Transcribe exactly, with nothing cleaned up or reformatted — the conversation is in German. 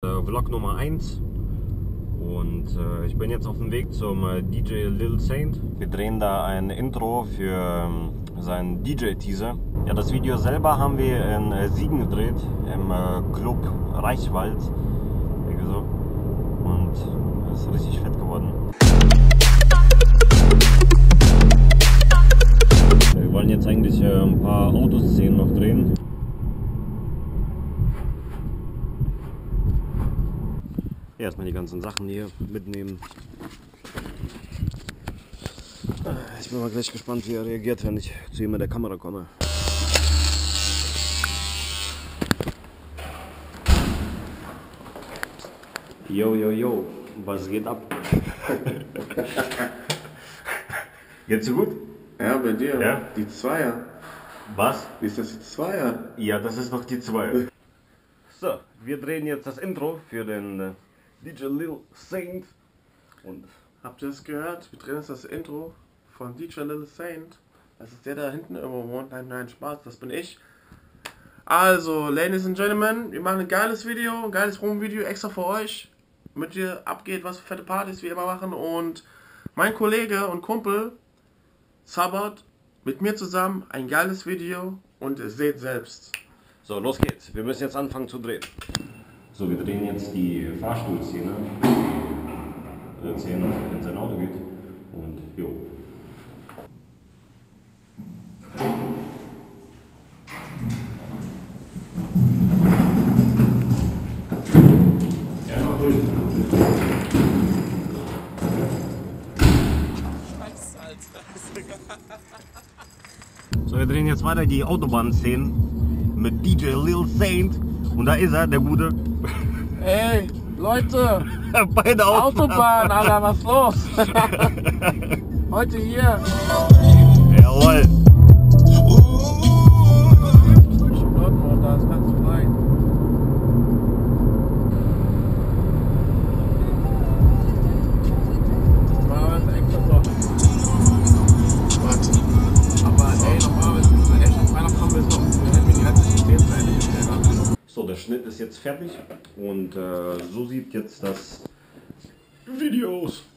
Vlog Nummer eins und äh, ich bin jetzt auf dem Weg zum äh, D J Lil Saint. Wir drehen da ein Intro für ähm, seinen D J-Teaser. Ja, das Video selber haben wir in äh, Siegen gedreht, im äh, Club Reichwald. Irgendwie so. Und es ist richtig fett geworden. Wir wollen jetzt eigentlich äh, ein paar Autoszenen noch drehen. Erstmal die ganzen Sachen hier mitnehmen. Ich bin mal gleich gespannt, wie er reagiert, wenn ich zu ihm mit der Kamera komme. Yo, yo, yo, was geht ab? Geht's dir gut? Ja, bei dir. Ja? Die Zweier. Was? Wie ist das die Zweier? Ja, das ist noch die zwei. So, wir drehen jetzt das Intro für den äh, D J Lil Saint. Und habt ihr das gehört? Wir drehen jetzt das Intro von D J Lil Saint. Das ist der da hinten irgendwo wohnt. Nein, nein, Spaß, das bin ich. Also, Ladies and Gentlemen, wir machen ein geiles Video, ein geiles Promo-Video extra für euch. Mit dir abgeht, was für fette Partys wir immer machen. Und mein Kollege und Kumpel zaubert mit mir zusammen ein geiles Video und ihr seht selbst. so, los geht's. Wir müssen jetzt anfangen zu drehen. So, wir drehen jetzt die Fahrstuhlszene. Äh, Szene, in sein Auto geht. Und jo. Ja, noch durch. Scheiße, Alter. So, wir drehen jetzt weiter die Autobahnszenen mit D J Lil Saint. Und da ist er, der Gute. Ey, Leute! Bei der Autobahn, Alter, was ist los? Heute hier. Jawohl. Da ist ganz frei. Normalerweise extra so. Warte. Aber ey, normalerweise ist es echt auf einer kommen wir so. Wir hätten die ganze System zu Ende gestellt haben. So, der Schnitt ist jetzt fertig und äh, so sieht jetzt das Video aus.